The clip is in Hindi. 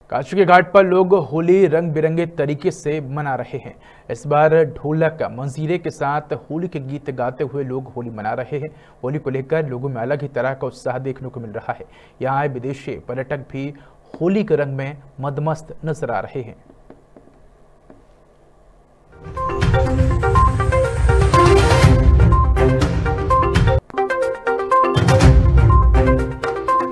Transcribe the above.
काशी के घाट पर लोग होली रंग बिरंगे तरीके से मना रहे हैं। इस बार ढोलक मंजीरे के साथ होली के गीत गाते हुए लोग होली मना रहे हैं। होली को लेकर लोगों में अलग ही तरह का उत्साह देखने को मिल रहा है। यहाँ आए विदेशी पर्यटक भी होली के रंग में मदमस्त नजर आ रहे हैं।